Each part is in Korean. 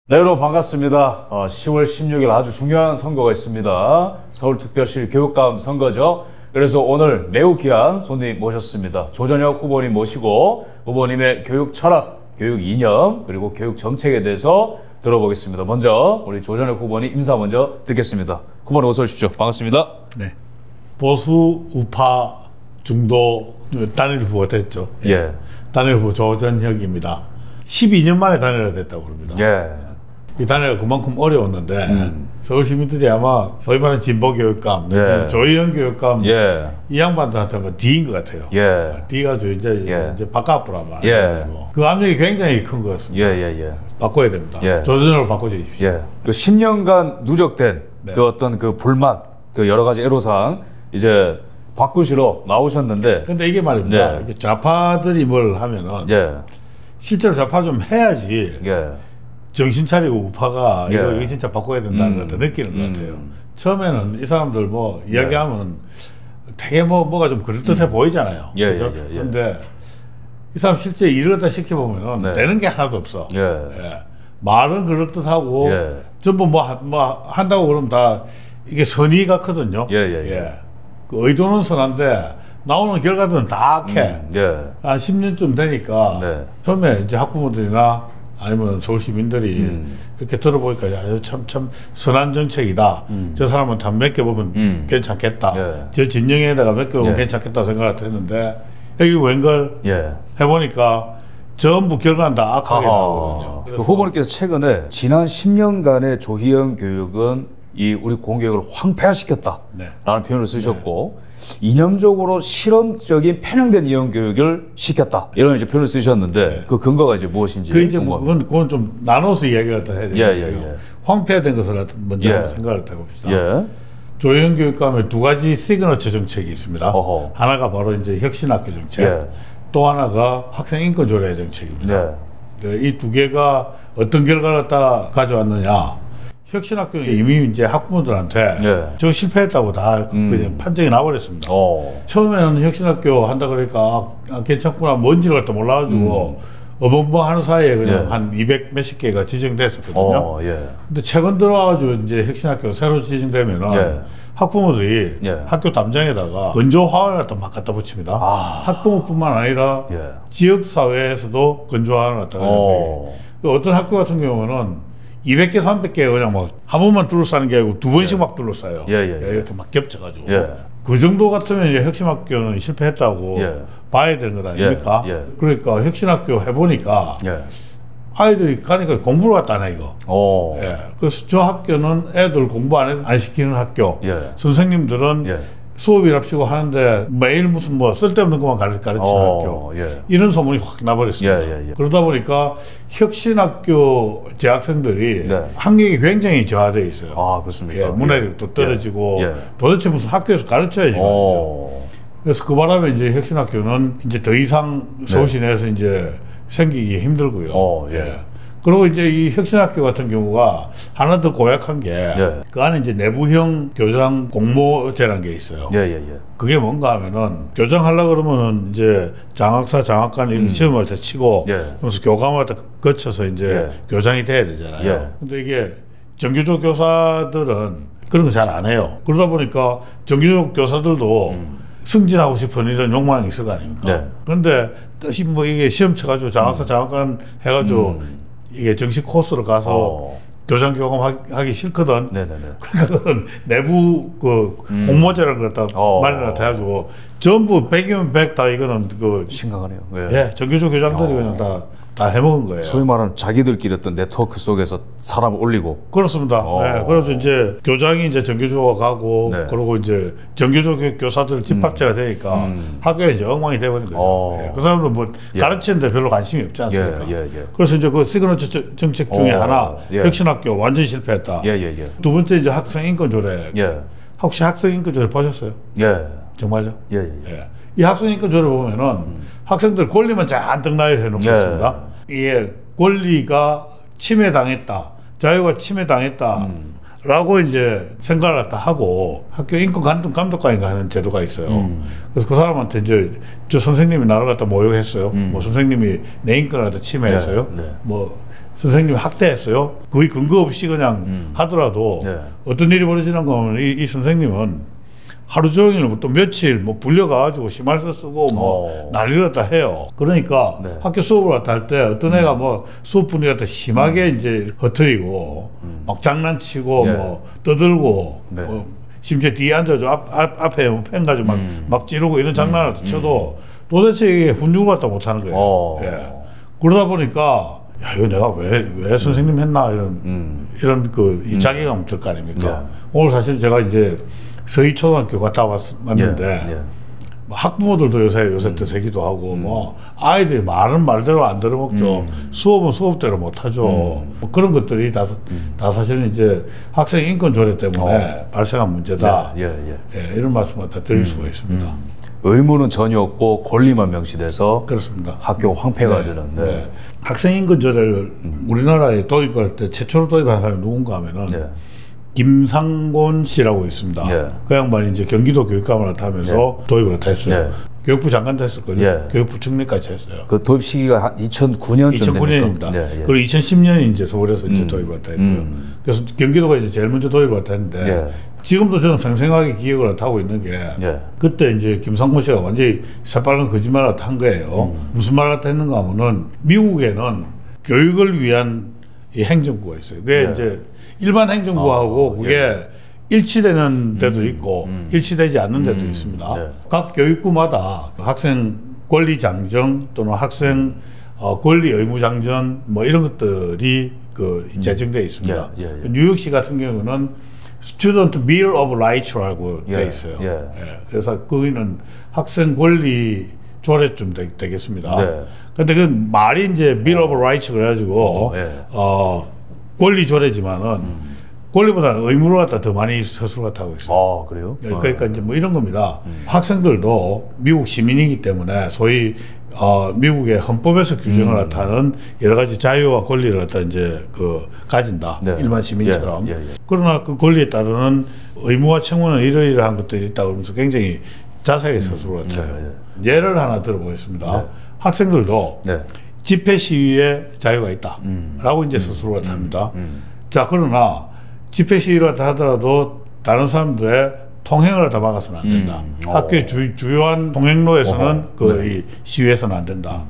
네, 여러분 반갑습니다. 10월 16일 아주 중요한 선거가 있습니다. 서울특별시 교육감 선거죠. 그래서 오늘 매우 귀한 손님 모셨습니다. 조전혁 후보님 모시고 후보님의 교육 철학, 교육 이념, 그리고 교육 정책에 대해서 들어보겠습니다. 먼저 우리 조전혁 후보님 인사 먼저 듣겠습니다. 후보님 어서 오십시오. 반갑습니다. 네. 보수 우파 중도 단일 후보가 됐죠. 예. 단일 후보 조전혁입니다. 12년 만에 단일화 됐다고 그럽니다. 예. 이 단일화가 그만큼 어려웠는데 서울 시민들이 아마 소위 말하는 진보 교육감, 예. 조희연 교육감 예. 이 양반들한테는 D인 것 같아요. 예. D가 이제 바깥으로 아마. 예. 그 압력이 굉장히 큰 것 같습니다. 예. 바꿔야 됩니다. 예. 조전혁으로 바꿔주십시오. 예. 그 10년간 누적된 네. 그 어떤 그 불만, 그 여러 가지 애로사항 이제 바꾸시러 나오셨는데. 근데 이게 말입니다. 네. 이게 좌파들이 뭘 하면은 예. 실제로 좌파 좀 해야지 예. 정신 차리고 우파가 예. 이거 진짜 바꿔야 된다는 걸 느끼는 것 같아요. 처음에는 이 사람들 뭐 이야기하면 되게 뭐가 좀 그럴듯해 보이잖아요. 예, 그죠? 예. 근데 이 사람 실제 일을 갖다 시켜보면은 네. 되는 게 하나도 없어. 예. 예. 말은 그럴듯하고 예. 전부 뭐 한다고 그러면 다 이게 선의가 크거든요. 예. 그 의도는 선한데 나오는 결과들은 다 악해. 예. 한 10년쯤 되니까 네. 처음에 이제 학부모들이나 아니면 서울 시민들이 이렇게 들어보니까 야, 참 선한 정책이다. 저 사람은 한 맡겨보면 괜찮겠다. 예. 저 진영에다가 맡겨보면 예. 괜찮겠다 생각을 했는데 여기 웬걸 예. 해보니까 전부 결과는 다 악하게 나오거든요. 그 후보님께서 최근에 지난 10년간의 조희연 교육은 이 우리 공교육을 황폐화시켰다 네. 라는 표현을 쓰셨고 이념적으로 실험적인 편향된 이용 교육을 시켰다 이런 이제 표현을 쓰셨는데 그 근거가 이제 무엇인지 그 이제 뭐 궁금합니다. 그건 좀 나눠서 이야기를 다 해야 되거든요. 예. 황폐화된 것을 먼저 예. 한번 생각을 해봅시다. 예. 조희연 교육감에 두 가지 시그너처 정책이 있습니다. 어허. 하나가 바로 이제 혁신학교 정책, 예. 또 하나가 학생 인권 조례 정책입니다. 네. 이 두 개가 어떤 결과를 갖다 가져왔느냐? 혁신학교는 이미 이제 학부모들한테 예. 저 실패했다고 다 그냥 판정이 나버렸습니다. 처음에는 혁신학교 한다 그러니까 괜찮구나 뭔지를 갖다 몰라가지고 어벙벙하는 사이에 그냥 예. 한 200 몇십 개가 지정됐었거든요. 예. 근데 최근 들어와가지고 이제 혁신학교 새로 지정되면은 예. 학부모들이 예. 학교 담장에다가 건조화를 막 갖다 붙입니다. 학부모뿐만 아니라 예. 지역사회에서도 건조화를 갖다가 어떤 학교 같은 경우는 200개, 300개 그냥 막 한 번만 둘러싸는 게 아니고 두 번씩 막 둘러싸요. 예. 이렇게 막 겹쳐가지고. 예. 그 정도 같으면 이제 혁신학교는 실패했다고 예. 봐야 되는 것 아닙니까? 예. 그러니까 혁신학교 해보니까 예. 아이들이 가니까 공부를 갖다 안 해, 이거. 예. 그래서 저 학교는 애들 공부 안 시키는 학교. 예. 선생님들은 예. 수업이랍시고 하는데 매일 무슨 뭐 쓸데없는 것만 가르치는 학교. 예. 이런 소문이 확 나버렸습니다. 예. 그러다 보니까 혁신학교 재학생들이 네. 학력이 굉장히 저하되어 있어요. 그렇습니까? 예, 문화력도 떨어지고 예. 도대체 무슨 학교에서 가르쳐야지 말이죠. 그래서 그 바람에 이제 혁신학교는 이제 더 이상 서울 시내에서 이제 생기기 힘들고요. 예. 그리고 이제 이 혁신학교 같은 경우가 하나 더 고약한 게 그 안에 이제 내부형 교장 공모제라는 게 있어요. 예. 그게 뭔가 하면은 교장하려고 그러면은 이제 장학사, 장학관 이런 시험을 다 치고 그래서 교감을 다 거쳐서 이제 교장이 돼야 되잖아요. 근데 이게 정규직 교사들은 그런 거 잘 안 해요. 그러다 보니까 정규직 교사들도 승진하고 싶은 이런 욕망이 있을 거 아닙니까? 그런데 다시 뭐 이게 시험 쳐가지고 장학사, 장학관 해가지고 이게 정식 코스로 가서 교장 교감하기 싫거든. 그러니까 내부 그 공모제라는 걸 갖다 마련을 해가지고 전부 100이면 100 다 이거는 그 심각하네요. 정규직 교장들이 그냥 다 해먹은 거예요. 소위 말하는 자기들끼리 어떤 네트워크 속에서 사람을 올리고. 그렇습니다. 그래서 이제 교장이 이제 정규직으로 가고 그리고 이제 정규직 교사들 집합제가 되니까 학교에 이제 엉망이 돼버린 거죠. 그 사람들은 뭐 가르치는데 별로 관심이 없지 않습니까? 그래서 이제 그 시그너처 정책 중에 하나 혁신학교 완전히 실패했다. 두 번째 이제 학생 인권 조례. 혹시 학생 인권 조례 보셨어요? 정말요? 이 학생 인권 조례 보면은 학생들 권리만 잔뜩 나열해 놓고 있습니다. 이게 권리가 침해당했다, 자유가 침해당했다 라고 이제 생각을 갖다 하고 학교 인권 감독관인가 하는 제도가 있어요. 그래서 그 사람한테 이제 저 선생님이 나를 갖다 모욕했어요. 뭐 선생님이 내 인권을 갖다 침해했어요. 뭐 선생님이 학대했어요. 거의 근거 없이 그냥 하더라도 네. 어떤 일이 벌어지는 거면 이 선생님은 하루 종일 또 며칠 뭐 불려가지고 심할서 쓰고 뭐 난리를 다 해요. 그러니까 네. 학교 수업을 갖다 할 때 어떤 애가 뭐 수업 분위기가 다 심하게 이제 흐트리고 막 장난치고 네. 뭐 떠들고 네. 심지어 뒤에 앉아서 앞에 펜 가지고 막 찌르고 이런 장난을 쳐도 도대체 이게 훈육을 갖다 못하는 거예요. 예. 그러다 보니까 야, 이거 내가 왜 선생님 했나 이런 이 자괴감 들 거 아닙니까? 오늘 사실 제가 이제 서희초등학교 갔다 왔는데 뭐 학부모들도 요새 드세기도 하고 뭐 아이들이 말은 말대로 안 들어먹죠. 수업은 수업대로 못하죠. 뭐 그런 것들이 다 사실은 이제 학생 인권 조례 때문에 발생한 문제다. 예, 이런 말씀을 다 드릴 수가 있습니다. 의무는 전혀 없고 권리만 명시돼서 그렇습니다. 학교 황폐가 되는. 네. 학생 인권 조례를 우리나라에 도입할 때 최초로 도입한 사람이 누군가 하면은 김상곤 씨라고 있습니다. 그 양반이 이제 경기도 교육감을 하면서 도입을 했어요. 교육부 장관도 했었거든요. 교육부 총리까지 했어요. 그 도입 시기가 한 2009년쯤 2009년입니다. 그리고 2010년이 이제 서울에서 이제 도입을 했다 했고요. 그래서 경기도가 이제 제일 먼저 도입을 했다 했는데 지금도 저는 생생하게 기억을 하고 있는 게 그때 이제 김상곤 씨가 완전히 새빨간 거짓말을 한 거예요. 무슨 말을 했는가 하면은 미국에는 교육을 위한 이 행정부가 있어요. 그게 이제 일반 행정부하고 그게 일치되는 데도 있고 일치되지 않는 데도 있습니다. 각 교육부마다 그 학생 권리 장정 또는 학생 권리 의무 장전 뭐 이런 것들이 그 제정되어 있습니다. 뉴욕시 같은 경우는 Student Bill of Rights라고 되어 있어요. 그래서 거기는 학생 권리 조례쯤 되겠습니다. 근데 그 말이 이제 Bill of Rights 그래가지고 권리 조례지만은 권리보다는 의무를 갖다 더 많이 서술 갖다 하고 있어요. 그래요? 그러니까 이제 뭐 이런 겁니다. 학생들도 미국 시민이기 때문에 소위 미국의 헌법에서 규정을 갖다는 여러 가지 자유와 권리를 갖다 이제 가진다. 일반 시민처럼. 그러나 그 권리에 따르는 의무와 책무는 이러이러한 것들이 있다 그러면서 굉장히 자세하게 서술을 갖다요. 예를 하나 들어보겠습니다. 학생들도 집회 시위에 자유가 있다라고 이제 서술을 합니다. 자, 그러나 집회 시위를 하더라도 다른 사람들의 통행을 다 막아서는 안 된다. 학교의 주요한 통행로에서는 이 시위에서는 안 된다.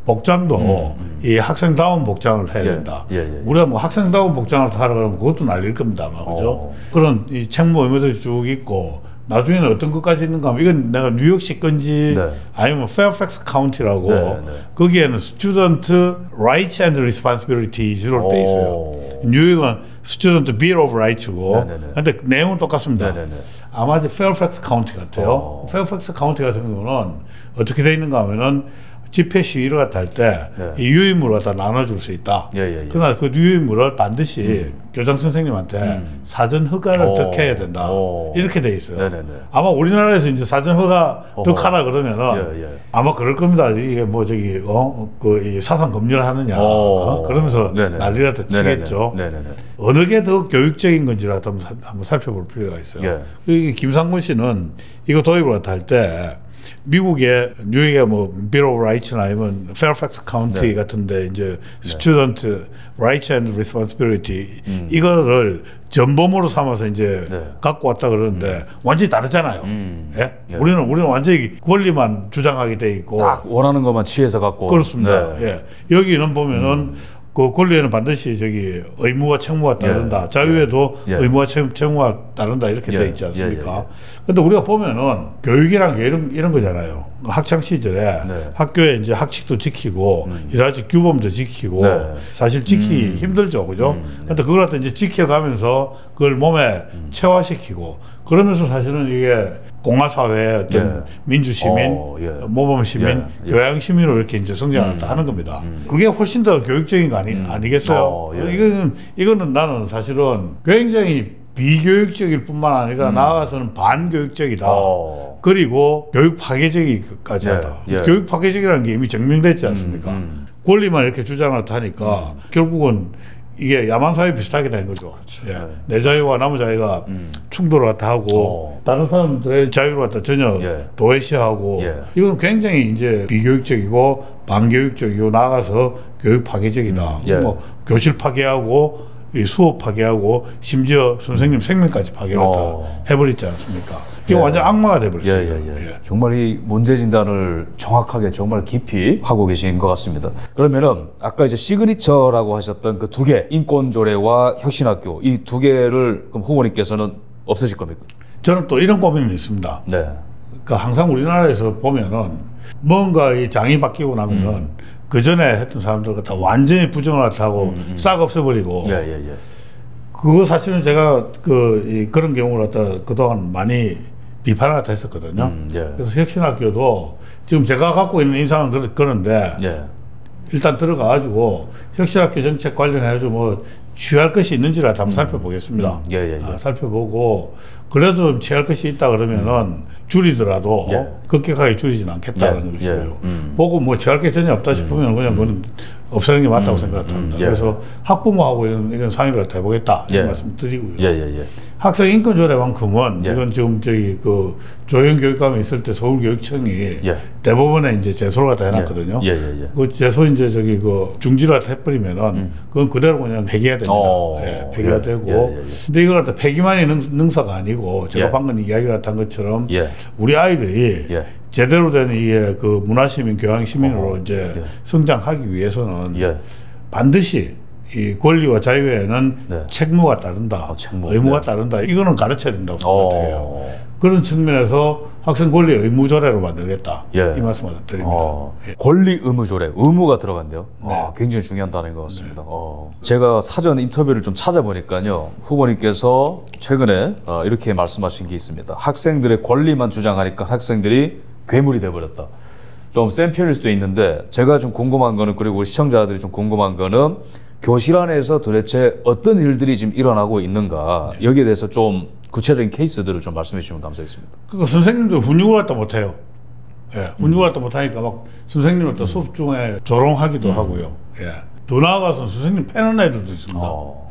복장도 이 학생다운 복장을 해야 된다. 우리가 뭐 학생다운 복장을 하라 그러면 그것도 날릴 겁니다, 아마 그죠? 그런 이 책무 의무들이 쭉 있고. 나중에는 어떤 것까지 있는가 하면 이건 내가 뉴욕시 건지 아니면 페어팩스 카운티라고 거기에는 Student Rights and Responsibility로 돼 있어요. 뉴욕은 Student Bill of Rights고 근데 내용은 똑같습니다. 아마 이제 페어팩스 카운티 같아요. 페어팩스 카운티 같은 경우는 어떻게 돼 있는가 하면은 집회 시위를 갖다 할 때 이 유인물을 갖다 나눠줄 수 있다. 그러나 그 유인물을 반드시 교장 선생님한테 사전 허가를 득해야 된다. 이렇게 돼 있어요. 아마 우리나라에서 이제 사전 허가 득하라 그러면은 아마 그럴 겁니다. 이게 뭐 저기 이 사상 검열을 하느냐 그러면서 난리가 더 치겠죠. 어느 게 더 교육적인 건지를 한번 살펴볼 필요가 있어요. 김상곤 씨는 이거 도입을 갖다 할 때 미국의 뉴욕의 뭐 Bill of Rights나 아니면 Fairfax County 같은데 이제 Student Rights and Responsibility 이거를 전범으로 삼아서 이제 갖고 왔다 그러는데 완전히 다르잖아요. 우리는 완전히 권리만 주장하게 돼 있고 딱 원하는 것만 취해서 갖고 그렇습니다. 여기는 보면은 그 권리에는 반드시 저기 의무와 책무가 따른다. 자유에도 의무와 책무가 따른다 이렇게 돼 있지 않습니까? 근데 우리가 보면은 교육이란 게 이런 거잖아요. 학창 시절에 학교에 이제 학칙도 지키고 여러 가지 규범도 지키고 사실 지키기 힘들죠, 그죠? 근데 그걸 갖다 이제 지켜가면서 그걸 몸에 체화시키고 그러면서 사실은 이게 공화사회의 어떤 민주시민, 모범시민, 교양시민으로 이렇게 이제 성장을 하는 겁니다. 그게 훨씬 더 교육적인 거 아니겠어요? 이거는 나는 사실은 굉장히 비교육적일 뿐만 아니라 나아가서는 반교육적이다. 그리고 교육 파괴적이까지 하다. 교육 파괴적이라는 게 이미 증명됐지 않습니까? 권리만 이렇게 주장을 하니까 결국은 이게 야만 사회 비슷하게 된 거죠. 그렇죠. 예. 내 자유와 남의 자유가 충돌을 갖다 하고 다른 사람들의 자유를 갖다 전혀 예. 도외시하고 예. 이건 굉장히 이제 비교육적이고 반교육적이고 나아가서 교육 파괴적이다. 예. 뭐 교실 파괴하고 이 수업 파괴하고 심지어 선생님 생명까지 파괴를 다 해버리지 않습니까? 이게 완전 악마가 돼버렸어요. 예. 정말 이 문제 진단을 정확하게 정말 깊이 하고 계신 것 같습니다. 그러면은 아까 이제 시그니처라고 하셨던 그 두 개, 인권조례와 혁신학교 이 두 개를 그럼 후보님께서는 없으실 겁니까? 저는 또 이런 고민이 있습니다. 네. 그러니까 항상 우리나라에서 보면은 뭔가 이 장이 바뀌고 나면은 그 전에 했던 사람들 갖다 완전히 부정을 갖다 하고 싹 없애버리고. 예. 그거 사실은 제가 그런 경우를 갖다 그동안 많이 비판을 갖다 했었거든요. 예. 그래서 혁신학교도 지금 제가 갖고 있는 인상은 그런데 예. 일단 들어가가지고 혁신학교 정책 관련해서 뭐 취할 것이 있는지를 한번 살펴보겠습니다. 예. 살펴보고 그래도 취할 것이 있다 그러면은 줄이더라도 예. 급격하게 줄이지는 않겠다는 예. 것이고요. 보고 뭐 취할 게 전혀 없다 싶으면 그냥 그건 없애는 게 맞다고 생각합니다. 예. 그래서 학부모하고 이건 상의를 해보겠다 이런 예. 말씀 드리고요. 예. 학생 인권 조례만큼은 예. 이건 지금 그 조영 교육감이 있을 때 서울교육청이 예. 대법원에 이제 제소를 갖다 해놨거든요. 예. 그 제소 이제 그 중지를 갖다 해버리면은 그건 그대로 그냥 폐기해야 됩니다. 폐기가 예. 되고. 근데 이걸 갖다 폐기만이 능사가 아니고 제가 방금 이야기를 갖다 한 것처럼 우리 아이들이 제대로 된 이게 그 문화시민, 교양시민으로 이제 성장하기 위해서는 반드시 이 권리와 자유에는 책무가 따른다, 의무가 따른다. 이거는 가르쳐야 된다고 생각해요. 그런 측면에서 학생 권리 의무 조례로 만들겠다. 이 말씀을 드립니다. 권리 의무 조례, 의무가 들어간대요. 굉장히 중요한 단어인 것 같습니다. 제가 사전 인터뷰를 좀 찾아보니까요, 후보님께서 최근에 이렇게 말씀하신 게 있습니다. 학생들의 권리만 주장하니까 학생들이 괴물이 돼버렸다. 좀 센 편일 수도 있는데 제가 좀 궁금한 거는, 그리고 우리 시청자들이 좀 궁금한 거는 교실 안에서 도대체 어떤 일들이 지금 일어나고 있는가, 여기에 대해서 좀 구체적인 케이스들을 좀 말씀해 주시면 감사하겠습니다. 그러니까 선생님도 훈육을 갖다 못해요. 훈육을 갖다 못하니까 막 선생님을 또 수업 중에 조롱하기도 하고요. 더 나아가서 선생님 패는 애들도 있습니다.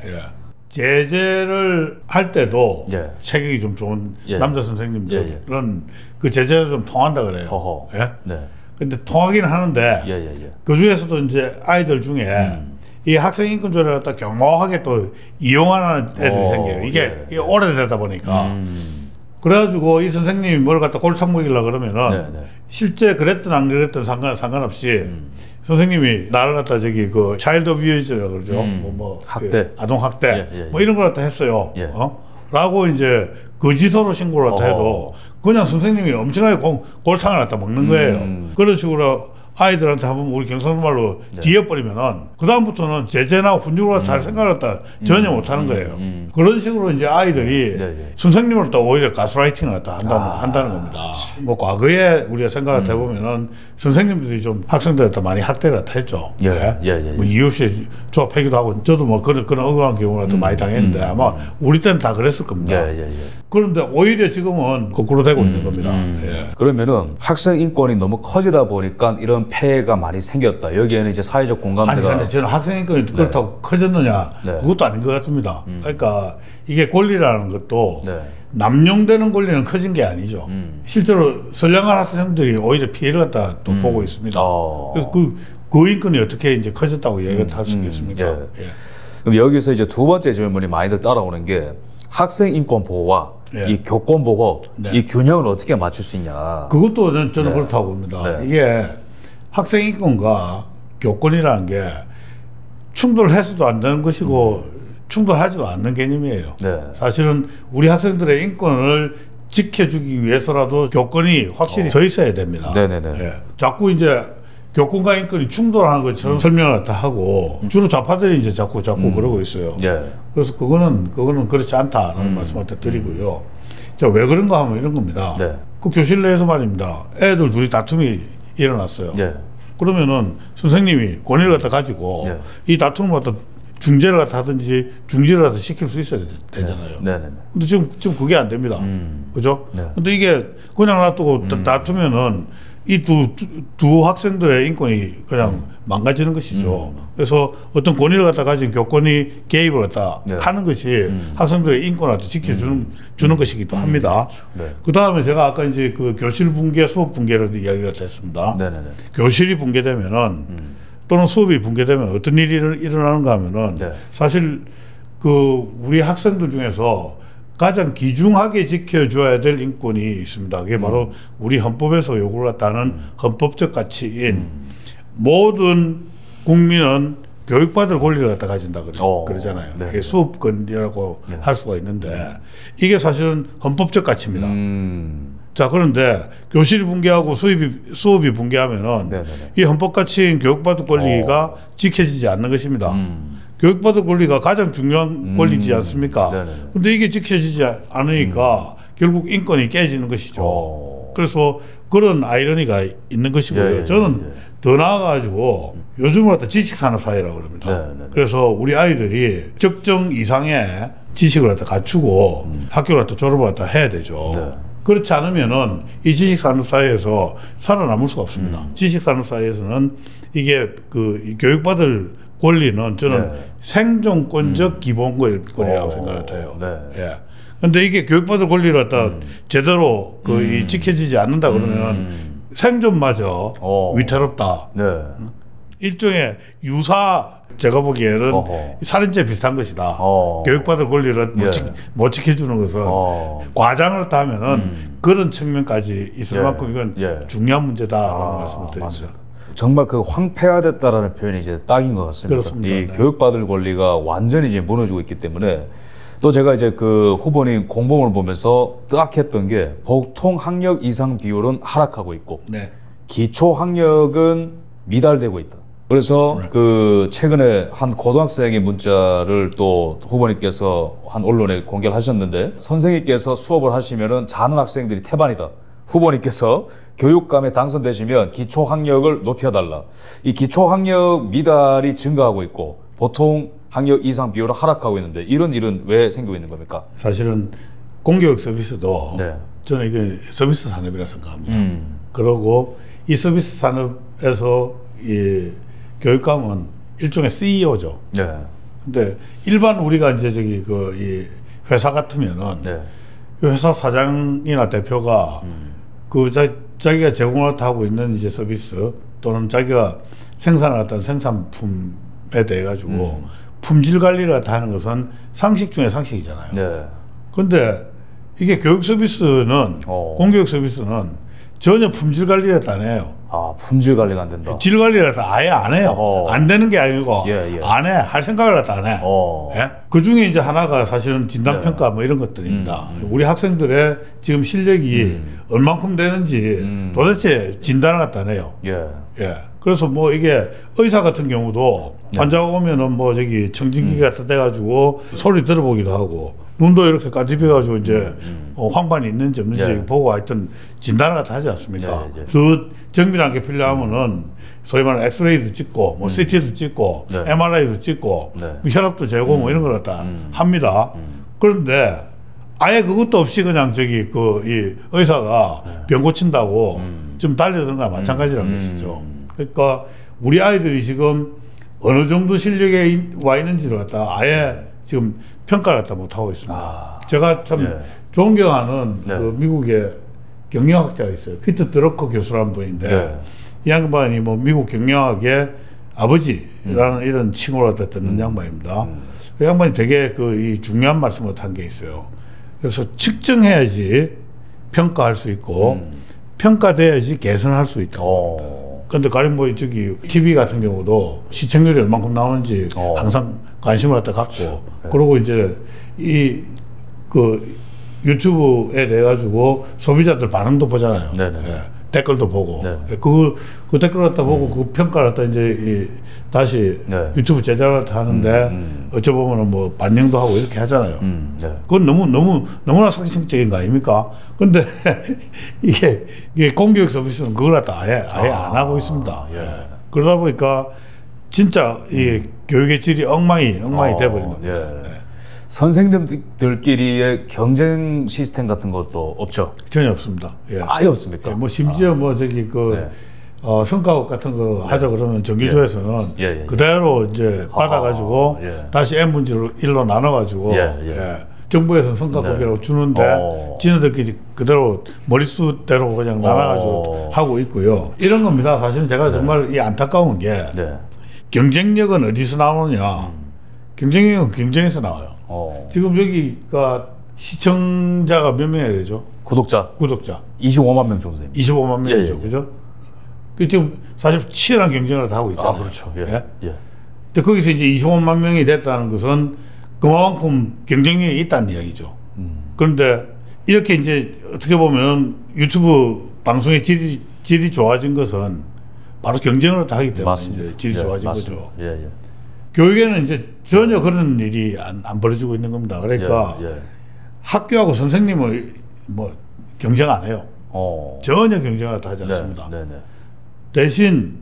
제재를 할 때도 체격이 좀 좋은 남자 선생님들은 그 제재가 좀 통한다 그래요. 근데 통하긴 하는데 그 중에서도 이제 아이들 중에 이 학생 인권 조례를 갖다 교묘하게 또 이용하는 애들이 생겨요. 이게 오래되다 보니까. 그래가지고 이 선생님이 뭘 갖다 골탕 먹이려고 그러면은 실제 그랬든 안 그랬든 상관없이 선생님이 나를 갖다 그 차일드 어뷰즈라고 그러죠. 학대, 아동 학대 뭐 이런 걸 갖다 했어요. 라고 이제 거짓으로 신고를 갖다 해도 그냥 선생님이 엄청나게 골탕을 갖다 먹는 거예요. 그런 식으로 아이들한테 한번 우리 경상도 말로 뒤에버리면은 그다음부터는 제재나 훈육을 갖다 할 생각을 갖다 전혀 못 하는 거예요. 그런 식으로 이제 아이들이 선생님을 또 오히려 가스라이팅을 갖다 한다는 겁니다. 뭐 과거에 우리가 생각을 해보면은 선생님들이 좀 학생들한테 많이 학대를 갖다 했죠. 뭐 이유 없이 조합하기도 하고, 저도 뭐 그런 억울한 경우를 또 많이 당했는데 아마 우리 때는 다 그랬을 겁니다. 그런데 오히려 지금은 거꾸로 되고 있는 겁니다. 그러면은 학생 인권이 너무 커지다 보니까 이런 폐해가 많이 생겼다. 여기에는 이제 사회적 공감대가. 아니, 근데 저는 학생 인권이 그렇다고 커졌느냐, 그것도 아닌 것 같습니다. 그러니까 이게 권리라는 것도 남용되는 권리는 커진 게 아니죠. 실제로 선량한 학생들이 오히려 피해를 갖다 또 보고 있습니다. 그래서 그 인권이 어떻게 이제 커졌다고 얘기를 할 수 있겠습니까? 그럼 여기서 이제 두 번째 질문이 많이들 따라오는 게, 학생 인권 보호와 이 교권 보호, 이 균형을 어떻게 맞출 수 있냐. 그것도 저는 그렇다고 봅니다. 이게 학생 인권과 교권이라는 게 충돌해서도 안 되는 것이고 충돌하지도 않는 개념이에요. 사실은 우리 학생들의 인권을 지켜주기 위해서라도 교권이 확실히 서 있어야 됩니다. 자꾸 이제 교권과 인권이 충돌하는 것처럼 설명을 다 하고 주로 좌파들이 이제 자꾸 그러고 있어요. 그래서 그거는 그렇지 않다라는 말씀을 드리고요. 자, 왜 그런가 하면 이런 겁니다. 그 교실 내에서 말입니다. 애들 둘이 다툼이 일어났어요. 그러면은 선생님이 권위를 갖다 가지고 이 다툼을 갖다 중재를 갖다 하든지 중지를 갖다 시킬 수 있어야 되잖아요. 근데 지금 그게 안 됩니다. 그죠? 근데 이게 그냥 놔두고 다투면은 이 두 학생들의 인권이 그냥 망가지는 것이죠. 그래서 어떤 권위를 갖다 가진 교권이 개입을 갖다 네. 하는 것이 학생들의 인권을 지켜주는 것이기도 합니다. 네. 그 다음에 제가 아까 이제 그 교실 붕괴, 수업 붕괴를 이야기를 했습니다. 네네네. 교실이 붕괴되면은 또는 수업이 붕괴되면 어떤 일이 일어나는가 하면은 네. 사실 그 우리 학생들 중에서 가장 귀중하게 지켜줘야 될 인권이 있습니다. 그게 바로 우리 헌법에서 요구를 갖다 하는 헌법적 가치인 모든 국민은 교육받을 권리를 갖다 가진다 그러잖아요. 네. 이게 수업권이라고 네. 할 수가 있는데 이게 사실은 헌법적 가치입니다. 자, 그런데 교실이 붕괴하고 수업이 붕괴하면은 네네네. 이 헌법 가치인 교육받을 권리가 지켜지지 않는 것입니다. 교육받을 권리가 가장 중요한 권리지 않습니까? 그런데 이게 지켜지지 않으니까 결국 인권이 깨지는 것이죠. 그래서 그런 아이러니가 있는 것이고요. 저는 더 나아가지고 요즘은 지식산업사회라고 그럽니다. 그래서 우리 아이들이 적정 이상의 지식을 갖다 갖추고 학교를 갖다 졸업을 갖다 해야 되죠. 그렇지 않으면은 이 지식산업사회에서 살아남을 수가 없습니다. 지식산업사회에서는 이게 그 교육받을 권리는 저는 생존권적 기본권이라고 생각을 해요. 예. 근데 이게 교육받을 권리를 갖다 제대로 이 지켜지지 않는다 그러면 생존마저 위태롭다. 일종의 제가 보기에는 살인죄 비슷한 것이다. 교육받을 권리를 못 지켜주는 것은 과장을 하면은 그런 측면까지 있을 만큼 이건 중요한 문제다라는 말씀을 드립니다. 맞습니다. 정말 그 황폐화됐다라는 표현이 이제 딱인 것 같습니다. 그렇습니다. 이 교육받을 권리가 완전히 이제 무너지고 있기 때문에 또 제가 이제 그 후보님 공범을 보면서 뜨악했던 게 보통 학력 이상 비율은 하락하고 있고 기초 학력은 미달되고 있다. 그래서 그 최근에 한 고등학생의 문자를 또 후보님께서 한 언론에 공개를 하셨는데 선생님께서 수업을 하시면은 자는 학생들이 태반이다. 후보님께서 교육감에 당선되시면 기초학력을 높여달라. 이 기초학력 미달이 증가하고 있고 보통 학력 이상 비율은 하락하고 있는데 이런 일은 왜 생기고 있는 겁니까? 사실은 공교육 서비스도 저는 이게 서비스 산업이라고 생각합니다. 그리고 이 서비스 산업에서 이 교육감은 일종의 CEO죠. 근데 일반 우리가 이제 이 회사 같으면은 회사 사장이나 대표가 자기가 제공을 하고 있는 이제 서비스 또는 자기가 생산을 했던 생산품에 대해 가지고 품질 관리를 하는 것은 상식 중에 상식이잖아요. 그런데 이게 교육 서비스는 공교육 서비스는 전혀 품질 관리를 안 해요. 품질 관리가 안 된다. 질 관리를 아예 안 해요. 안 되는 게 아니고 안 해. 할 생각을 안 해. 그 중에 이제 하나가 사실은 진단평가 뭐 이런 것들입니다. 우리 학생들의 지금 실력이 얼만큼 되는지 도대체 진단을 갖다 내요. 그래서 뭐 이게 의사 같은 경우도 환자가 오면은 뭐 청진기가 갖다 대가지고 소리 들어보기도 하고 눈도 이렇게 까집혀가지고 이제 황반이 있는지 없는지 보고 하여튼 진단을 갖다 하지 않습니까? 그 정밀한 게 필요하면은 소위 말하는 엑스레이도 찍고 뭐 CT도 찍고 MRI도 찍고 혈압도 재고 뭐 이런 걸 갖다 합니다. 그런데 아예 그것도 없이 그냥 이 의사가 병 고친다고 좀 달려드는 거나 마찬가지라는 것이죠. 그러니까 우리 아이들이 지금 어느 정도 실력에 와 있는지를 갖다 아예 지금 평가를 갖다 못하고 있습니다. 제가 참 존경하는 그 미국의 경영학자가 있어요. 피터 드러커 교수라는 분인데 이 양반이 뭐 미국 경영학의 아버지라는 이런 칭호를 갖다 듣는 양반입니다. 그 양반이 되게 이 중요한 말씀을 한 게 있어요. 그래서 측정해야지 평가할 수 있고 평가돼야지 개선할 수 있다고. 그런데 가령 뭐 TV 같은 경우도 시청률이 얼만큼 나오는지 항상 관심을 갖다 갖고 그리고 이제 유튜브에 내 가지고 소비자들 반응도 보잖아요. 댓글도 보고 그 댓글 갖다 보고 그 평가를 갖다 이제 다시 유튜브 제작을 하는데 어찌 보면은 뭐 반영도 하고 이렇게 하잖아요. 그건 너무나 상식적인 거 아닙니까? 그런데 이게 공교육 서비스는 그걸 갖다 아예 안 하고 있습니다. 그러다 보니까 진짜 이 교육의 질이 엉망이 돼버린 겁니다. 선생님들끼리의 경쟁 시스템 같은 것도 없죠? 전혀 없습니다. 예. 아예 없습니까? 예, 뭐 심지어 뭐 저기 그 성과급 같은 거 하자 그러면 정규조에서는 그대로 이제 받아가지고 다시 N분지로 1로 나눠가지고 정부에서는 성과급이라고 주는데 지네들끼리 그대로 머릿수대로 그냥 나눠가지고 하고 있고요. 이런 겁니다. 사실은 제가 정말 이 안타까운 게 경쟁력은 어디서 나오느냐. 경쟁력은 경쟁에서 나와요. 지금 여기가 시청자가 몇 명이야 되죠? 구독자 25만 명 정도 됩니다. 25만 명이죠. 그죠? 그 지금 사실 치열한 경쟁을 다 하고 있잖아요. 그렇죠. 근데 거기서 이제 25만 명이 됐다는 것은 그만큼 경쟁력이 있다는 이야기죠. 그런데 이렇게 이제 어떻게 보면 유튜브 방송의 질이 좋아진 것은 바로 경쟁을 다 하기 때문에 이제 질이 좋아진 거죠. 교육에는 이제 전혀 그런 일이 안 벌어지고 있는 겁니다. 그러니까 학교하고 선생님을 뭐 경쟁 안 해요. 전혀 경쟁을 다 하지 않습니다. 대신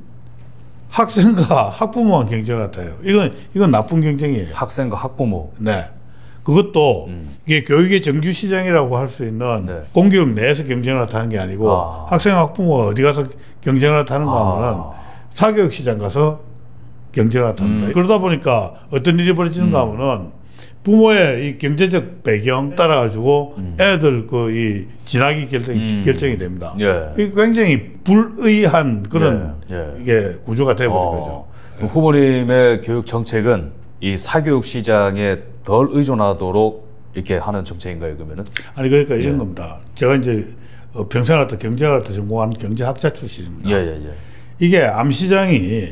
학생과 학부모만 경쟁을 다 해요. 이건 나쁜 경쟁이에요. 학생과 학부모. 네. 그것도 이게 교육의 정규 시장이라고 할 수 있는 공교육 내에서 경쟁을 하는 게 아니고 학생과 학부모가 어디 가서 경쟁을 하는가 하면 사교육 시장 가서 경쟁을 합니다. 그러다 보니까 어떤 일이 벌어지는가 하면은 부모의 이 경제적 배경 따라 가지고 애들 그 이 진학이 결정이 됩니다. 이게 굉장히 불의한 그런 이게 구조가 되어버린 거죠. 후보님의 교육 정책은 이 사교육 시장에 덜 의존하도록 이렇게 하는 정책인가요, 그러면은? 아니 그러니까 이런 겁니다. 제가 이제 평생을 다 경제학을 전공한 경제학자 출신입니다. 이게 암시장이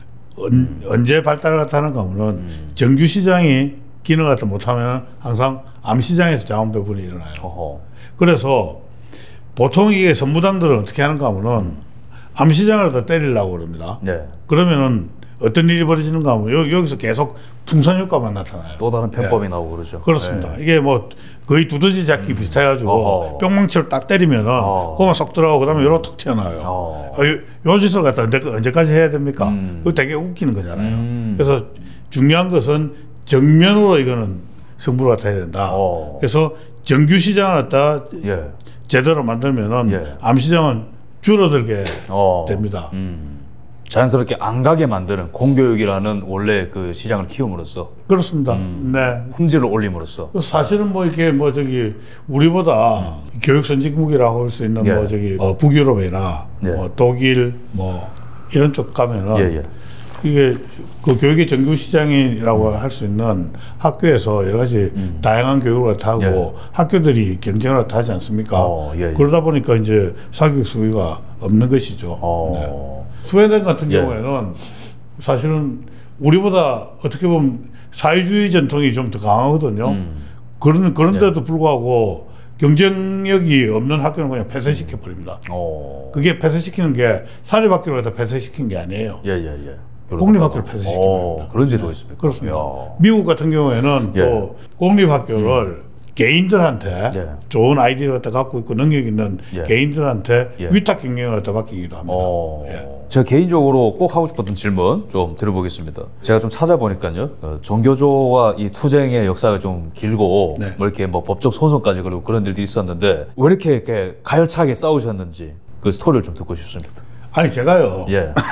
언제 발달을 하는가 하면은 정규 시장이 기능을 갖다 못하면 항상 암시장에서 자원 배분이 일어나요. 그래서 보통 이게 선무당들은 어떻게 하는가 하면은 암시장을 다 때리려고 그럽니다. 그러면은 어떤 일이 벌어지는가 하면 여기서 계속 풍선 효과만 나타나요. 또 다른 편법이 나오고 그러죠. 그렇습니다. 이게 뭐 거의 두더지 잡기 비슷해가지고 뿅망치를 딱 때리면은 그거만 쏙 들어가고 그다음에 요로 툭 튀어나와요. 요 짓을 갖다 언제까지 해야 됩니까? 그거 되게 웃기는 거잖아요. 그래서 중요한 것은 정면으로 이거는 승부를 갖다 해야 된다. 그래서 정규 시장을 갖다 제대로 만들면은 암시장은 줄어들게 됩니다. 자연스럽게 안 가게 만드는 공교육이라는 원래 그 시장을 키움으로써 그렇습니다. 네. 품질을 올림으로써 사실은 뭐 이렇게 뭐 저기 우리보다 교육 선진국이라고 할 수 있는 뭐 저기 북유럽이나 뭐 독일 뭐 이런 쪽 가면은 이게 그 교육의 정규 시장이라고 할 수 있는 학교에서 여러 가지 다양한 교육을 하고 학교들이 경쟁을 하지 않습니까? 그러다 보니까 이제 사교육 수위가 없는 것이죠. 스웨덴 같은 경우에는 사실은 우리보다 어떻게 보면 사회주의 전통이 좀 더 강하거든요. 그런데도 불구하고 경쟁력이 없는 학교는 그냥 폐쇄시켜 버립니다. 그게 폐쇄시키는 게 사립학교를 갖다 폐쇄시킨 게 아니에요. 공립학교를 폐쇄시키는 겁니다. 그런 제도가 있습니까? 그렇습니다. 미국 같은 경우에는 또 공립학교를 개인들한테 좋은 아이디어를 갖다 갖고 있고 능력 있는 개인들한테 위탁 경영을 갖다 맡기기도 합니다. 제가 개인적으로 꼭 하고 싶었던 질문 좀 드려보겠습니다. 제가 좀 찾아보니까요, 종교조와 이 투쟁의 역사가 좀 길고 뭐 이렇게 뭐 법적 소송까지 그리고 그런 일들이 있었는데 왜 이렇게 가열차게 싸우셨는지 그 스토리를 좀 듣고 싶습니다. 아니 제가요.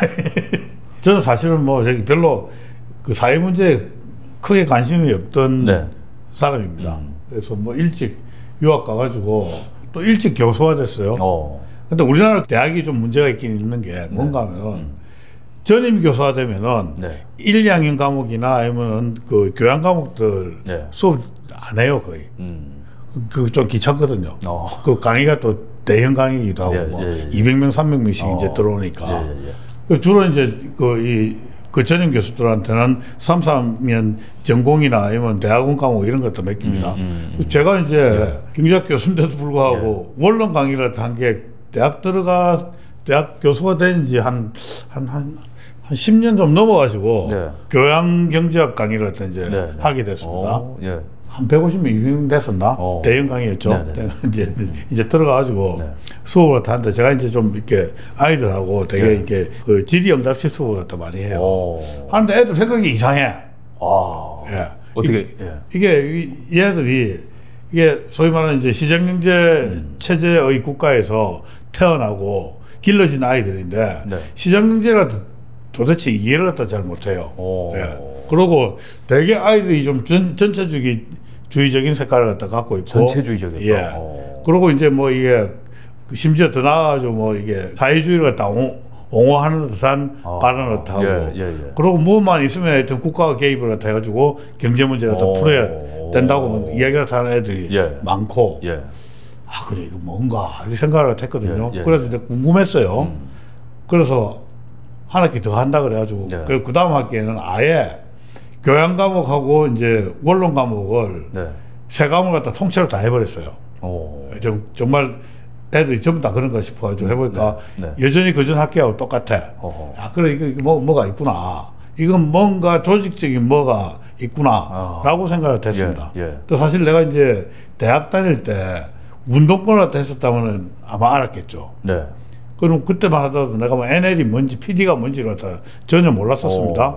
저는 사실은 뭐 저기 별로 그 사회 문제에 크게 관심이 없던 사람입니다. 그래서 뭐 일찍 유학 가가지고 또 일찍 교수가 됐어요. 근데 우리나라 대학이 좀 문제가 있긴 있는 게 뭔가 하면은 전임 교수가 되면은 1, 2학년 과목이나 아니면은 그 교양 과목들 수업 안 해요, 거의. 그 좀 귀찮거든요. 그 강의가 또 대형 강의이기도 하고 뭐 200명, 300명씩 이제 들어오니까. 주로 이제 그 전임 교수들한테는 3, 4년 전공이나 아니면 대학원 과목 이런 것도 맡깁니다. 제가 이제 경제학 교수인데도 불구하고 원론 강의를 한 게 대학 교수가 된 지 한 10년 좀 넘어가지고 교양 경제학 강의를 이제 하게 됐습니다. 한 150명, 200명 됐었나? 대형 강의였죠. 이제 들어가가지고 수업을 하는데 제가 이제 좀 이렇게 아이들하고 되게 이렇게 그 질의응답식 수업을 많이 해요. 하는데 애들 생각이 이상해. 어떻게 이게 얘들이 이게 소위 말하는 이제 시장경제 체제의 국가에서 태어나고 길러진 아이들인데 네. 시장경제가 도대체 이해를 갖다 잘 못해요. 예. 그리고 대개 아이들이 좀 전체주의적인 색깔을 갖다 갖고 있고 전체주의적이다. 예. 그리고 이제 뭐 이게 심지어 더 나아가지고 뭐 이게 사회주의를 갖다 옹호하는 듯한 발언을 갖다 하고 그리고 뭐만 있으면 하여튼 국가가 개입을 갖다 해가지고 경제 문제를 갖다 풀어야 된다고 이야기를 하는 애들이 많고 아 그래 이거 뭔가 이렇게 생각을 했거든요. 그래서 이제 궁금했어요. 그래서 한 학기 더 한다 그래가지고 그 다음 학기에는 아예 교양 과목하고 이제 원론 과목을 세 과목을 갖다 통째로 다 해버렸어요. 정말 애들이 전부 다 그런가 싶어가지고 해보니까 여전히 그전 학기하고 똑같아. 아 그래 이거 뭐가 있구나. 이건 뭔가 조직적인 뭐가 있구나라고 생각을 했습니다. 또 사실 내가 이제 대학 다닐 때 운동권을 갖다 했었다면 아마 알았겠죠. 그럼 그때만 하더라도 내가 뭐 NL이 뭔지 PD가 뭔지를 갖다 전혀 몰랐었습니다.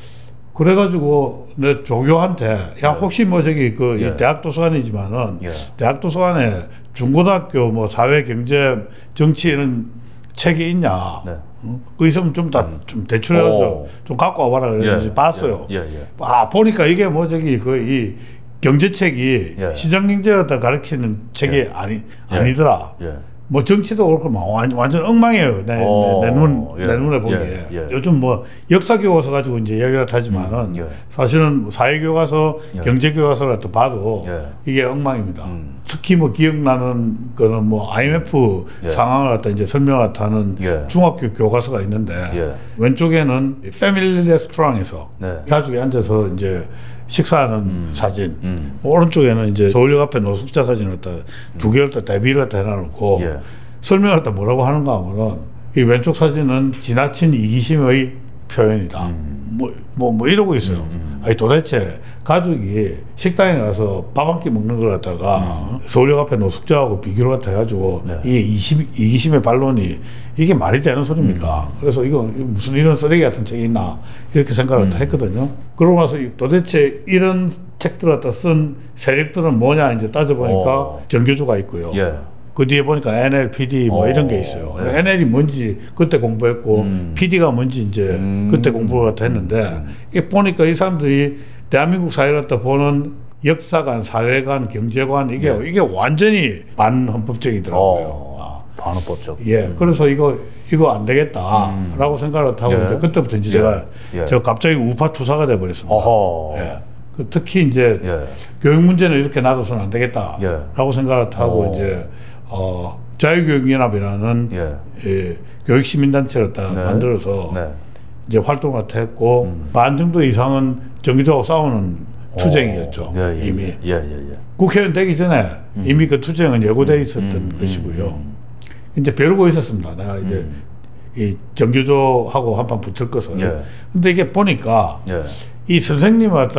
그래가지고 내 조교한테 야 혹시 뭐 저기 그 이 대학 도서관이지만은 대학 도서관에 중고등학교 뭐 사회 경제 정치 이런 책이 있냐? 그 있으면 좀 대출해서 좀 갖고 와봐라 그래서 봤어요. 아 보니까 이게 뭐 저기 그 이 경제책이 시장경제를 갖다 가르치는 책이 아니더라. 뭐 정치도 그렇고 막 완전 엉망이에요. 내 눈에 보기에. 요즘 뭐 역사 교과서 가지고 이제 이야기를 하지만은 사실은 사회 교과서, 경제 교과서를 갖다 봐도 이게 엉망입니다. 특히 뭐 기억나는 거는 뭐 IMF 상황을 갖다 이제 설명을 하는 중학교 교과서가 있는데 왼쪽에는 패밀리 레스토랑에서 가족이 앉아서 이제 식사하는 사진, 오른쪽에는 이제 서울역 앞에 노숙자 사진을 갖다 두 개를 다 대비를 갖다 해놔놓고 설명을 갖다 뭐라고 하는가 하면은 이 왼쪽 사진은 지나친 이기심의 표현이다. 뭐 이러고 있어요. 아니 도대체 가족이 식당에 가서 밥 한 끼 먹는 걸 갖다가 서울역 앞에 노숙자하고 비교를 갖다 해가지고 이게 이기심의 반론이 이게 말이 되는 소리입니까? 그래서 이거 무슨 이런 쓰레기 같은 책이 있나 이렇게 생각을 했거든요. 그러고 나서 도대체 이런 책들 갖다 쓴 세력들은 뭐냐 이제 따져보니까 정교조가 있고요. 그 뒤에 보니까 NL, PD 뭐 이런 게 있어요. NL이 뭔지 그때 공부했고 PD가 뭔지 이제 그때 공부를 갖다 했는데 이게 보니까 이 사람들이 대한민국 사회를 갖다 보는 역사관, 사회관, 경제관 이게 완전히 반헌법적이더라고요. 반헌법적. 그래서 이거 안 되겠다라고 생각을 하고 이제 그때부터 이제 제가 갑자기 우파 투사가 돼 버렸습니다. 특히 이제 교육 문제는 이렇게 놔둬서는 안 되겠다라고 생각을 하고 이제 자유교육연합이라는 교육시민단체를 만들어서 이제 활동을 했고 반 정도 이상은 정규적으로 싸우는 투쟁이었죠. 이미 국회의원 되기 전에 이미 그 투쟁은 예고돼 있었던 것이고요. 이제 벼르고 있었습니다. 내가 이제 이 정규조하고 한판 붙을 것을. 근데 이게 보니까 이 선생님을 갖다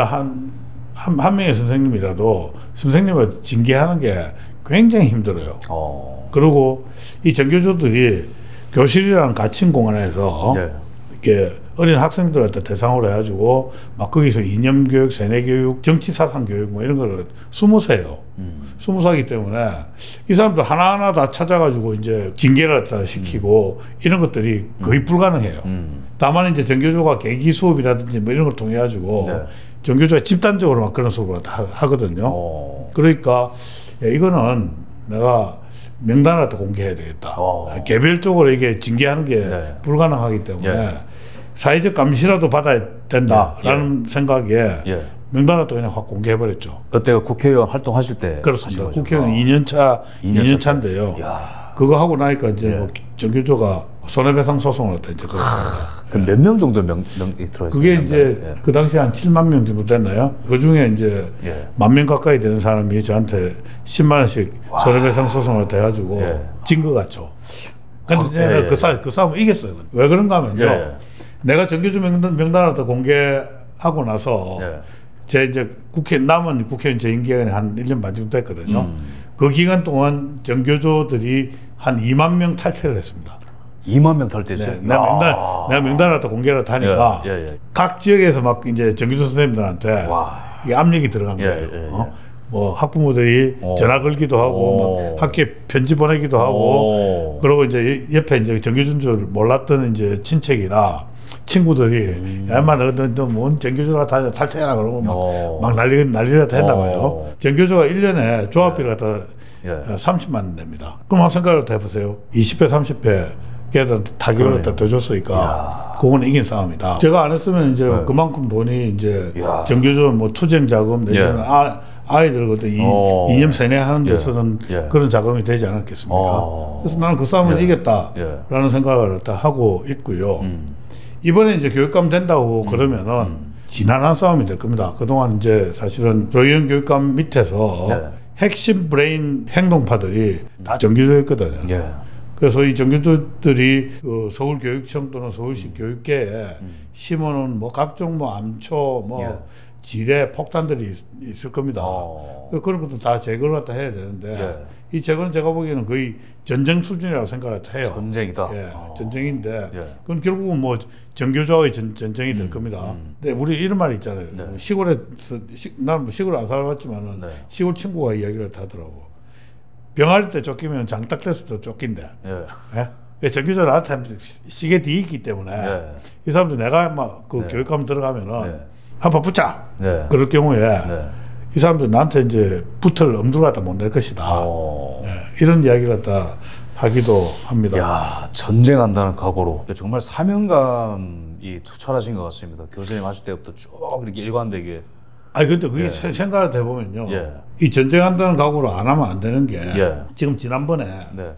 한 명의 선생님이라도 선생님을 징계하는 게 굉장히 힘들어요. 그리고 이 정교조들이 교실이라는 갇힌 공간에서 이렇게 어린 학생들 갖다 대상으로 해가지고 막 거기서 이념교육, 세뇌교육, 정치사상교육 뭐 이런 거를 숨어서 해요. 숨어서 하기 때문에 이 사람들 하나하나 다 찾아가지고 이제 징계를 갖다 시키고 이런 것들이 거의 불가능해요. 다만 이제 정교조가 계기 수업이라든지 뭐 이런 걸 통해 가지고 정교조가 집단적으로 막 그런 수업을 하거든요. 그러니까 이거는 내가 명단을 갖다 공개해야 되겠다. 개별적으로 이게 징계하는 게 불가능하기 때문에 사회적 감시라도 받아야 된다라는 생각에 명단을 또 그냥 확 공개해버렸죠. 그때가 국회의원 활동하실 때. 그렇습니다. 국회의원 2년 차인데요. 그거 하고 나니까 이제 뭐 정규조가 손해배상 소송을 했다. 이제 그럼 몇 명 정도 명이 들어있어요? 그게 이제 그 당시에 한 7만 명 정도 됐나요? 그 중에 이제 10,000명 가까이 되는 사람이 저한테 10만 원씩 손해배상 소송을 해가지고 진 것 같죠. 근데 그 싸움을 이겼어요. 왜 그런가 하면요. 내가 정규조 명단을 다 공개하고 나서 제 이제 남은 국회의원 재임 기간이 한 1년 반 정도 됐거든요. 그 기간 동안 정교조들이 한 2만 명 탈퇴를 했습니다. 2만 명 탈퇴했어요? 내가 명단을 다 공개를 하니까 각 지역에서 막 이제 정교조 선생님들한테 이 압력이 들어간 거예요. 뭐 학부모들이 전화 걸기도 하고 막 학교에 편지 보내기도 하고 그리고 이제 옆에 이제 정규준 줄 몰랐던 이제 친척이나 친구들이 야마 너뭔 정규조가 다 탈퇴해라 그러고 막 난리가 됐나 봐요. 정규조가 1년에 조합비를 갖다 30만 원 냅니다. 그럼 한번 생각을 해보세요. 20배 30배 걔들한테 타격을 갖다 더 줬으니까 그거는 이긴 싸움이다. 제가 안 했으면 이제 그만큼 돈이 이제 정규조 뭐 투쟁 자금 내지는 아이들 그때 이념 세뇌하는 데 쓰는 그런 자금이 되지 않았겠습니까? 그래서 나는 그 싸움을 이겼다라는 생각을 하고 있고요. 이번에 이제 교육감 된다고 그러면은 지난한 싸움이 될 겁니다. 그동안 이제 사실은 조희연 교육감 밑에서 핵심 브레인 행동파들이 다 정규조였거든요. 그래서 이 정규조들이 그 서울교육청 또는 서울시 교육계에 심어놓은 뭐 각종 뭐 암초 뭐 지뢰 폭탄들이 있을 겁니다. 그런 것도 다 제거를 갖다 해야 되는데 이 제거는 제가 보기에는 거의 전쟁 수준이라고 생각을 해요. 전쟁이다. 전쟁인데 그건 결국은 뭐 정교조의 전쟁이 될 겁니다. 근데 우리 이런 말이 있잖아요. 시골에서 나는 뭐 시골 안 살아봤지만은 시골 친구가 이야기를 하더라고. 병아리 때 쫓기면 장딱 됐을 때 쫓긴대. 정규조 나한테 시계 뒤에 있기 때문에 이 사람들 내가 막 그 교육감 들어가면은 한번 붙자. 그럴 경우에 이 사람들 나한테 이제 붙을 엄두를 갖다 못 낼 것이다. 이런 이야기를 갖다 하기도 합니다. 야, 전쟁한다는 각오로 정말 사명감이 투철하신 것 같습니다. 교수님 하실 때부터 쭉 이렇게 일관되게. 아니 근데 그게 생각을 해보면요. 이 전쟁한다는 각오로 안 하면 안 되는 게 지금 지난번에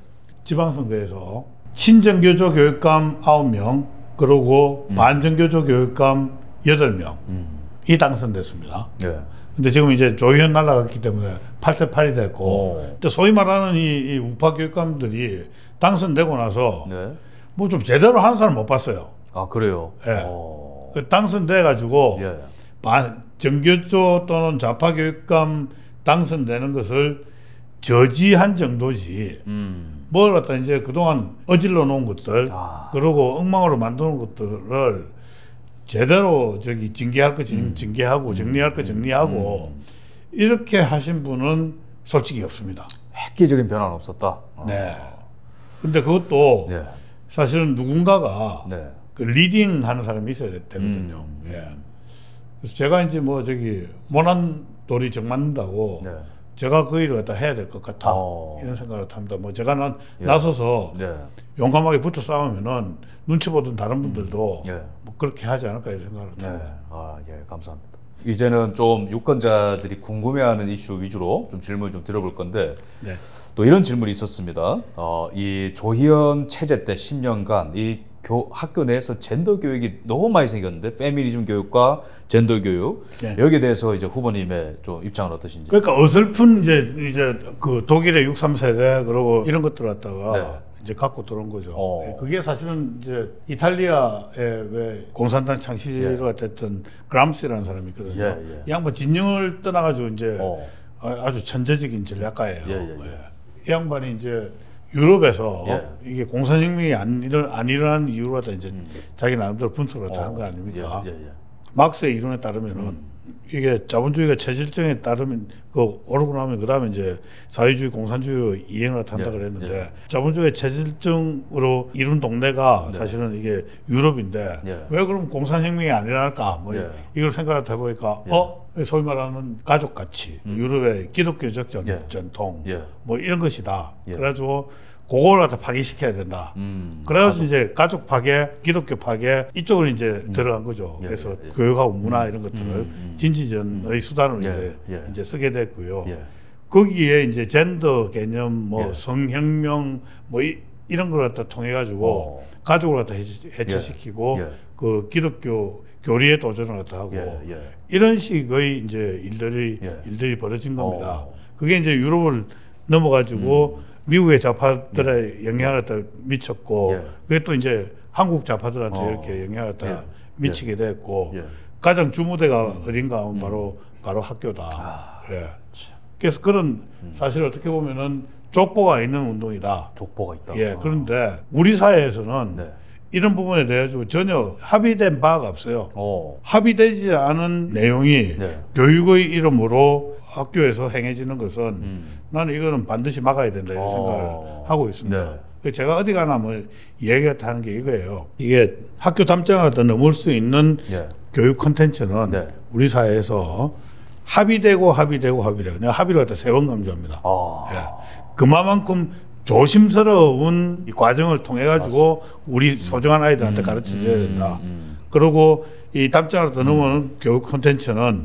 지방선거에서 친정교조 교육감 9명 그리고 반정교조 교육감 8명 이 당선됐습니다. 근데 지금 이제 조희연 날라갔기 때문에 8대 8이 됐고 근데 소위 말하는 이 우파 교육감들이 당선되고 나서 뭐 좀 제대로 하는 사람 못 봤어요. 아 그래요? 그 당선돼 가지고 정교조 또는 좌파 교육감 당선되는 것을 저지한 정도지 뭘 갖다 이제 그동안 어질러 놓은 것들 그리고 엉망으로 만드는 것들을 제대로 저기 징계할 거 징계하고 정리할 거 정리하고 이렇게 하신 분은 솔직히 없습니다. 획기적인 변화는 없었다. 근데 그것도 사실은 누군가가 그 리딩하는 사람이 있어야 되거든요. 그래서 제가 이제 뭐 저기 모난 돌이 정 맞는다고 제가 그 일을 갖다 해야 될 것 같아 이런 생각을 합니다. 뭐 제가 나서서 용감하게 붙어 싸우면은 눈치 보던 다른 분들도 뭐 그렇게 하지 않을까 이런 생각을 합니다. 감사합니다. 이제는 좀 유권자들이 궁금해하는 이슈 위주로 좀 질문을 좀 드려볼 건데 또 이런 질문이 있었습니다. 이 조희연 체제 때 10년간 이 학교 내에서 젠더 교육이 너무 많이 생겼는데 페미니즘 교육과 젠더 교육 여기에 대해서 이제 후보님의 좀 입장은 어떠신지? 그러니까 어설픈 이제 그 독일의 63세대 그리고 이런 것들 갖다가 이제 갖고 들어온 거죠. 그게 사실은 이제 이탈리아의 왜 공산당 창시를 했던 그람시라는 사람이 있거든요. 이 양반 진영을 떠나가지고 이제 아주 천재적인 전략가예요. 이 양반이 이제 유럽에서 이게 공산혁명이 안 일어난 이유로 갖다 이제 자기 나름대로 분석을 한 거 아닙니까? 막스의 이론에 따르면은 이게 자본주의가 체질증에 따르면 그 오르고 나면 그 다음에 이제 사회주의 공산주의로 이행을 한다 그랬는데 자본주의의 체질증으로 이룬 동네가 사실은 이게 유럽인데 왜 그럼 공산혁명이 안 일어날까? 뭐 이걸 생각을 해보니까 소위 말하는 가족가치, 유럽의 기독교적 전통 뭐 이런 것이다. 그래가지고 그걸 갖다 파괴시켜야 된다. 그래가지고 이제 가족 파괴, 기독교 파괴 이쪽으로 이제 들어간 거죠. 그래서 교육하고 문화 이런 것들을 진지전의 수단으로 이제 쓰게 됐고요. 거기에 이제 젠더 개념, 뭐 성혁명, 뭐 이런 걸 갖다 통해 가지고 가족을 갖다 해체시키고 그 기독교 교리에 도전을 갖다 하고 이런 식의 이제 일들이 벌어진 겁니다. 그게 이제 유럽을 넘어가지고 미국의 좌파들의 영향을 갖다 미쳤고 그게 또 이제 한국 좌파들한테 이렇게 영향을 갖다 미치게 됐고 가장 주무대가 어딘가 하면 바로 학교다. 그래서 그런 사실 어떻게 보면은 족보가 있는 운동이다. 족보가 있다. 그런데 우리 사회에서는 이런 부분에 대해 서 전혀 합의된 바가 없어요. 합의되지 않은 내용이 네. 교육의 이름으로 학교에서 행해지는 것은 나는 이거는 반드시 막아야 된다 이런 생각을 하고 있습니다. 네. 제가 어디 가나 뭐 얘기가 하는 게 이거예요. 이게 학교 담장을 더 넘을 수 있는 네. 교육 콘텐츠는 네. 우리 사회에서 합의되고 내가 합의를 갖다 3번 강조합니다. 예. 그만큼 조심스러운 이 과정을 통해 가지고 우리 소중한 아이들한테 가르쳐줘야 된다. 그리고 이 담장을 더 넘은 교육 콘텐츠는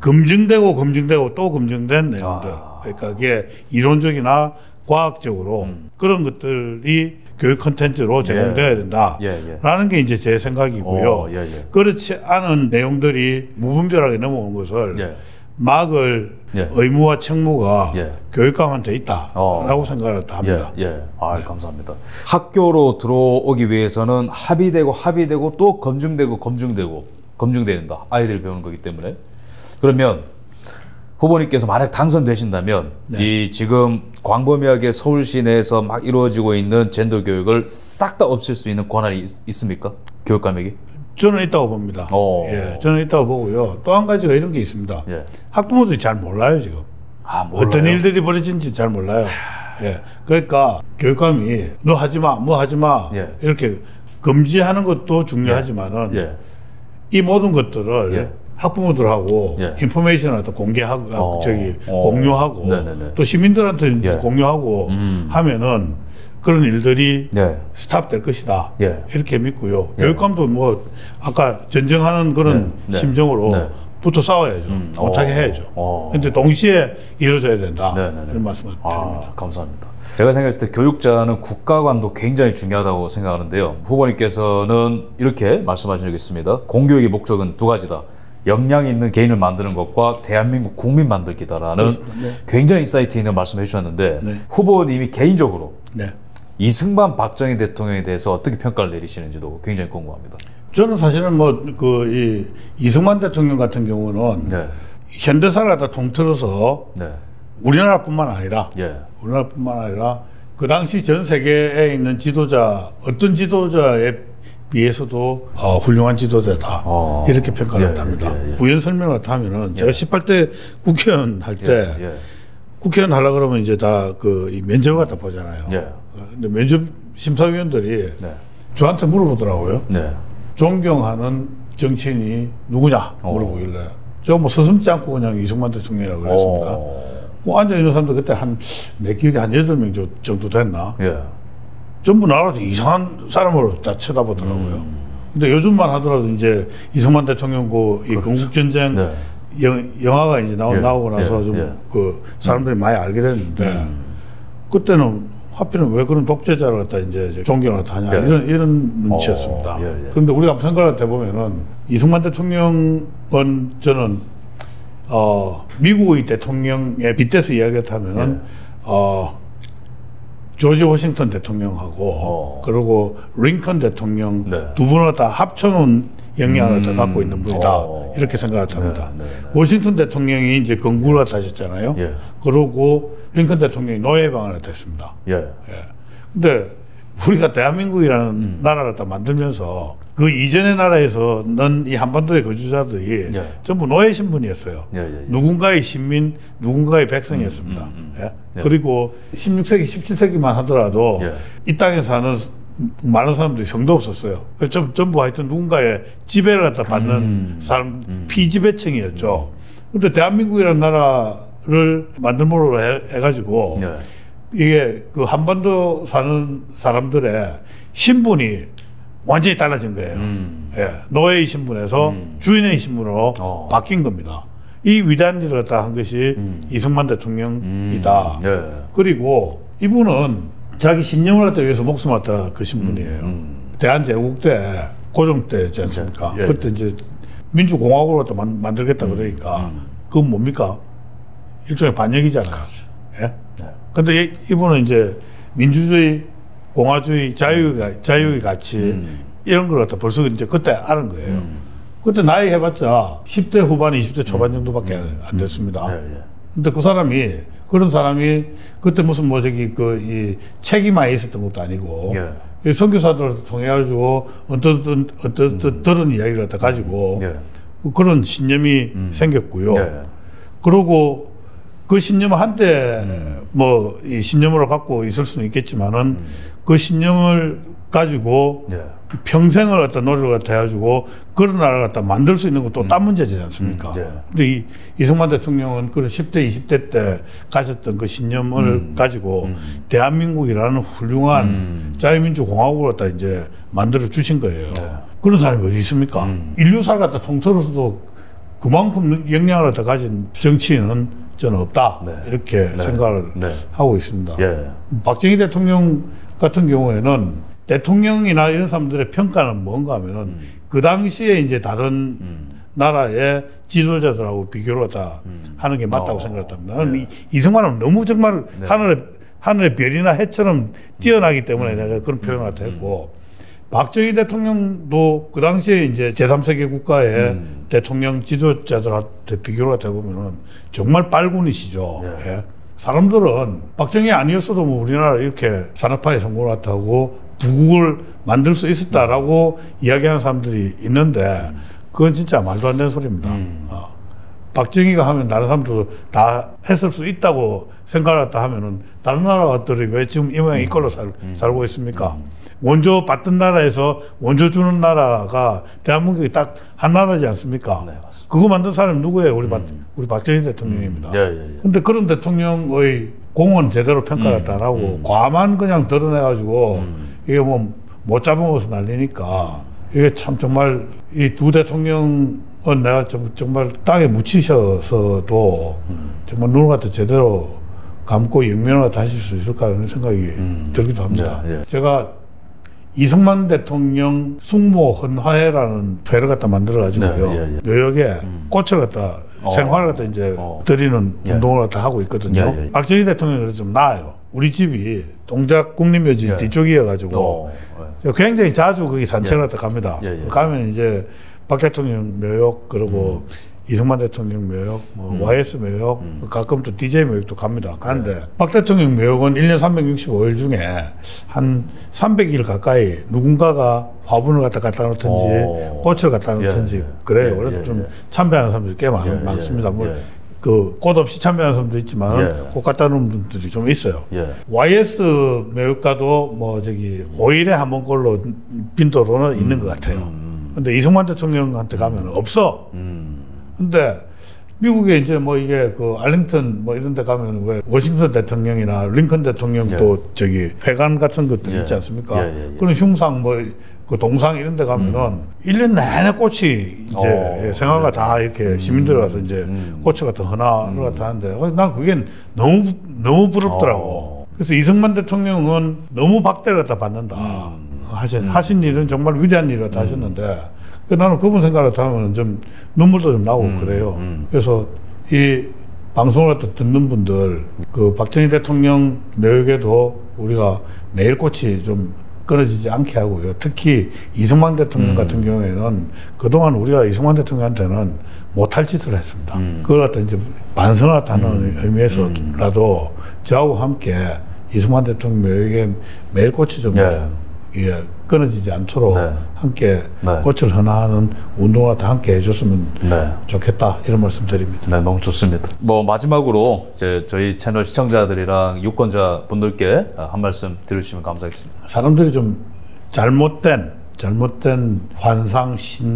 검증되고 또 검증된 내용들. 그러니까 그게 이론적이나 과학적으로 그런 것들이 교육 콘텐츠로 제공돼야 된다라는 게 이제 제 생각이고요. 그렇지 않은 내용들이 무분별하게 넘어오는 것을 막을 의무와 책무가 교육감한테 있다라고 생각을 합니다. 감사합니다. 학교로 들어오기 위해서는 합의되고 또 검증된다. 아이들이 배우는 거기 때문에. 그러면 후보님께서 만약 당선되신다면 이 지금 광범위하게 서울시 내에서 막 이루어지고 있는 젠더 교육을 싹 다 없앨 수 있는 권한이 있습니까? 교육감에게? 저는 있다고 봅니다. 예, 저는 있다고 보고요. 또 한 가지가 이런 게 있습니다. 학부모들이 잘 몰라요 지금. 어떤 일들이 벌어진지 잘 몰라요. 예, 그러니까 교육감이 너 하지마, 뭐 하지마 이렇게 금지하는 것도 중요하지만은 이 모든 것들을 학부모들하고 인포메이션을 공개하고 공유하고 또 시민들한테 공유하고 하면은 그런 일들이 스탑될 것이다. 이렇게 믿고요. 교육감도 뭐 아까 전쟁하는 그런 심정으로 붙어 싸워야죠. 못하게 해야죠. 근데 동시에 이루어져야 된다. 이런 말씀을 드립니다. 감사합니다. 제가 생각했을 때 교육자는 국가관도 굉장히 중요하다고 생각하는데요. 후보님께서는 이렇게 말씀하신 적이 있습니다. 공교육의 목적은 2가지다. 역량 있는 개인을 만드는 것과 대한민국 국민 만들기다라는 굉장히 인사이트 있는 말씀을 해주셨는데 후보님이 개인적으로 이승만 박정희 대통령에 대해서 어떻게 평가를 내리시는지도 굉장히 궁금합니다. 저는 사실은 뭐 그 이승만 대통령 같은 경우는 현대사를 다 통틀어서 우리나라뿐만 아니라 그 당시 전 세계에 있는 지도자 어떤 지도자에 비해서도 훌륭한 지도자다 이렇게 평가를 합니다. 부연 설명을 하면은 제가 18대 국회의원 할 때 국회의원 하려고 그러면 이제 다 그 면접을 갖다 보잖아요. 근데 면접 심사위원들이 저한테 물어보더라고요. 존경하는 정치인이 누구냐 물어보길래 저 뭐 서슴지 않고 그냥 이승만 대통령이라고 그랬습니다. 뭐 앉아있는 사람도 그때 내 기억에 한 8명 정도 됐나? 전부 나라도 이상한 사람으로 다 쳐다보더라고요. 근데 요즘만 하더라도 이제 이승만 대통령 이 건국전쟁 영화가 이제 나오고 나서 좀 그 사람들이 많이 알게 됐는데 그때는 하필은 왜 그런 독재자를 갖다 이제 존경을 하냐 이런 눈치였습니다. 그런데 우리가 생각을 해보면은 이승만 대통령은 저는 미국의 대통령에 빗대서 이야기하면은 조지 워싱턴 대통령하고 그리고 링컨 대통령 두 분을 다 합쳐놓은 영향을 다 갖고 있는 분이다 이렇게 생각을 합니다. 워싱턴 대통령이 이제 건국을 갖다 하셨잖아요. 그리고 링컨 대통령이 노예방을 갖다 했습니다. 근데 우리가 대한민국이라는 나라를 다 만들면서 그 이전의 나라에서는 이 한반도의 거주자들이 전부 노예 신분이었어요. 누군가의 신민, 누군가의 백성이었습니다. 그리고 16세기, 17세기만 하더라도 이 땅에 사는 많은 사람들이 성도 없었어요. 전부 하여튼 누군가의 지배를 갖다 받는 사람, 피지배층이었죠. 근데 대한민국이라는 나라를 만들므로 해가지고 이게 그 한반도 사는 사람들의 신분이 완전히 달라진 거예요. 노예의 신분에서 주인의 신분으로 바뀐 겁니다. 이 위대한 일을 갖다 한 것이 이승만 대통령이다. 그리고 이분은 자기 신념을 갖다 위해서 목숨을 갖다 거신 분이에요. 대한제국 때 고종 때지 않습니까? 그때 이제 민주공화국을 갖다 만들겠다 그러니까 그건 뭡니까? 일종의 반역이잖아요. 근데 이분은 이제 민주주의, 공화주의, 자유의 가치 이런 걸 갖다 벌써 이제 그때 아는 거예요. 그때 나이 해봤자 10대 후반, 20대 초반 정도밖에 안 됐습니다. 근데 그런 사람이 그때 무슨 이 책이 많이 있었던 것도 아니고 이 선교사들을 통해 가지고 언뜻 들은 이야기를 갖다 가지고 그런 신념이 생겼고요. 그리고 그 신념 한때 뭐 이 신념으로 갖고 있을 수는 있겠지만은 그 신념을 가지고 평생을 갖다 노력을 갖다 해가지고 그런 나라를 갖다 만들 수 있는 것도 딴 문제지 않습니까? 근데 이승만 대통령은 그런 10대, 20대 때 가졌던 그 신념을 가지고 대한민국이라는 훌륭한 자유민주공화국을 갖다 이제 만들어 주신 거예요. 그런 사람이 어디 있습니까? 인류사를 갖다 통틀어서도 그만큼 역량을 갖다 가진 정치인은 저는 없다. 이렇게 생각을 하고 있습니다. 박정희 대통령 같은 경우에는 대통령이나 이런 사람들의 평가는 뭔가 하면은 그 당시에 이제 다른 나라의 지도자들하고 비교를 다 하는 게 맞다고 생각했답니다. 나는 이승만은 너무 정말 하늘의 별이나 해처럼 뛰어나기 때문에 내가 그런 표현을 갖다 했고, 박정희 대통령도 그 당시에 이제 제3세계 국가의 대통령 지도자들한테 비교를 갖다 보면은 정말 빨군이시죠. 사람들은 박정희 아니었어도 뭐 우리나라 이렇게 산업화에 성공을 했다고 부국을 만들 수 있었다라고 이야기하는 사람들이 있는데 그건 진짜 말도 안 되는 소리입니다. 박정희가 하면 다른 사람들도 다 했을 수 있다고 생각을 했다 하면은 다른 나라들이 왜 지금 이 모양 이걸로 살고 있습니까? 원조 받던 나라에서 원조 주는 나라가 대한민국이 딱 한 나라지 않습니까? 그거 만든 사람이 누구예요? 우리 박정희 대통령입니다. 그런데 그런 대통령의 공은 제대로 평가를 안 하고 과만 그냥 드러내가지고 이게 뭐 못 잡아먹어서 난리니까 이게 참 정말 이 두 대통령은 내가 정말 땅에 묻히셔서도 정말 눈을 갖다 제대로 감고 영면을 갖다 하실 수 있을까 하는 생각이 들기도 합니다. 제가 이승만 대통령 숙모 헌화회라는 회를 갖다 만들어가지고요. 뉴욕에 꽃을 갖다 생화를 갖다 이제 드리는 운동을 갖다 하고 있거든요. 박정희 대통령이 좀 나아요. 우리 집이 동작 국립묘지 뒤쪽이어가지고 굉장히 자주 거기 산책을 갖다 갑니다. 가면 이제 박 대통령 묘역 그리고 이승만 대통령 묘역, 뭐 YS 묘역, 가끔 또 DJ 묘역도 갑니다. 가는데 박 대통령 묘역은 1년 365일 중에 한 300일 가까이 누군가가 화분을 갖다 놓든지 꽃을 갖다 놓든지 그래요. 그래서 좀 참배하는 사람들이 꽤 많습니다. 뭐 그 꽃 없이 참배하는 사람도 있지만 꽃 갖다 놓는 분들이 좀 있어요. YS 묘역가도 뭐 저기 5일에 한 번 걸로 빈도로는 있는 것 같아요. 근데 이승만 대통령한테 가면 없어. 근데 미국에 이제 뭐 이게 그 알링턴 뭐 이런 데 가면 왜 워싱턴 대통령이나 링컨 대통령도 저기 회관 같은 것들 있지 않습니까? 그런 흉상 뭐 그 동상 이런 데 가면은 1년 내내 꽃이 이제 생화가 다 이렇게 시민들 와서 이제 꽃을 갖다 헌화를 갖다 하는데 난 그게 너무 부럽더라고. 그래서 이승만 대통령은 너무 박대를 갖다 받는다. 하신 일은 정말 위대한 일을 다 하셨는데 나는 그분 생각을 하면 좀 눈물도 좀 나고 그래요. 그래서 이 방송을 듣는 분들 그 박정희 대통령 묘역에도 우리가 매일 꽃이 좀 끊어지지 않게 하고요. 특히 이승만 대통령 같은 경우에는 그동안 우리가 이승만 대통령한테는 못할 짓을 했습니다. 그걸 갖다 이제 반성하다는 의미에서라도 저하고 함께 이승만 대통령 묘역에 매일 꽃이 좀 끊어지지 않도록 함께 꽃을 헌화하는 운동을 다 함께 해줬으면 좋겠다 이런 말씀 드립니다. 네, 너무 좋습니다. 뭐 마지막으로 이제 저희 채널 시청자들이랑 유권자 분들께 한 말씀 드려주시면 감사하겠습니다. 사람들이 좀 잘못된 환상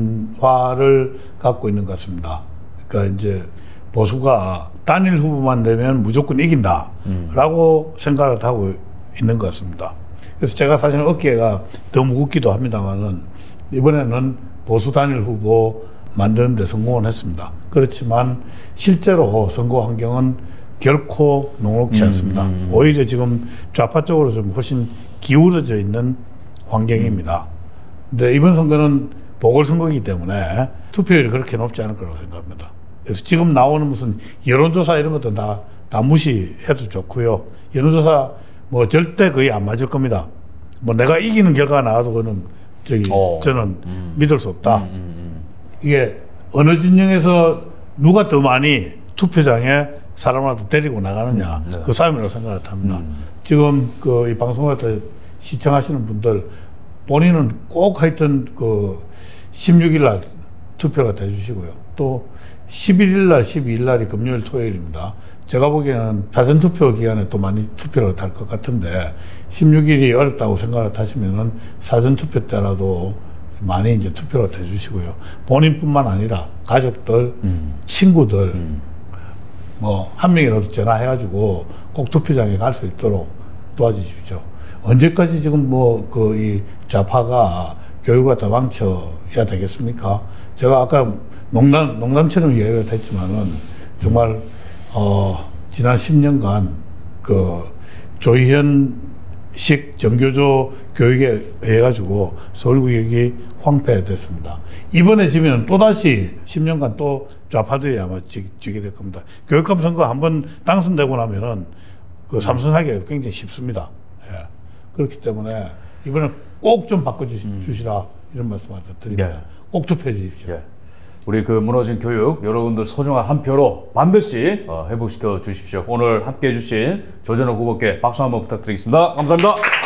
신화를 갖고 있는 것 같습니다. 그러니까 이제 보수가 단일 후보만 되면 무조건 이긴다라고 생각을 하고 있는 것 같습니다. 그래서 제가 사실은 어깨가 더 무겁기도 합니다만은 이번에는 보수 단일 후보 만드는 데 성공을 했습니다. 그렇지만 실제로 선거 환경은 결코 녹록지 않습니다. 오히려 지금 좌파 쪽으로 좀 훨씬 기울어져 있는 환경입니다. 근데 이번 선거는 보궐선거이기 때문에 투표율이 그렇게 높지 않을 거라고 생각합니다. 그래서 지금 나오는 무슨 여론조사 이런 것도 다 무시해도 좋고요. 여론조사 뭐 절대 거의 안 맞을 겁니다. 뭐 내가 이기는 결과가 나와도 그거는 저는 믿을 수 없다. 이게 어느 진영에서 누가 더 많이 투표장에 사람을 데리고 나가느냐 그 싸움이라고 생각을 합니다. 지금 그 이 방송을 시청하시는 분들 본인은 꼭 하여튼 그 16일 날 투표가 돼주시고요. 또 11일 날, 12일 날이 금요일, 토요일입니다. 제가 보기에는 사전투표 기간에 또 많이 투표를 할 것 같은데 16일이 어렵다고 생각을 하시면은 사전투표 때라도 많이 이제 투표를 해주시고요. 본인뿐만 아니라 가족들, 친구들, 뭐 한 명이라도 전화해가지고 꼭 투표장에 갈 수 있도록 도와주십시오. 언제까지 지금 뭐 그 이 좌파가 교육을 다 망쳐야 되겠습니까? 제가 아까 농담처럼 이야기를 했지만은 정말 지난 10년간 그 조희현식 정교조 교육에 의해 가지고 서울구역이 황폐됐습니다. 이번에 지면 또다시 10년간 또 좌파들이 아마 지게 될 겁니다. 교육감 선거 한번 당선되고 나면은 그 삼선하기가 굉장히 쉽습니다. 예. 그렇기 때문에 이번에 꼭 좀 바꿔주시라 이런 말씀을 드립니다. 네. 꼭 투표해 주십시오. 예. 우리 그 무너진 교육 여러분들 소중한 한 표로 반드시 회복시켜 주십시오. 오늘 함께 해주신 조전호 후보께 박수 한번 부탁드리겠습니다. 감사합니다.